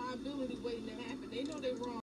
liability waiting to happen. They know they're wrong.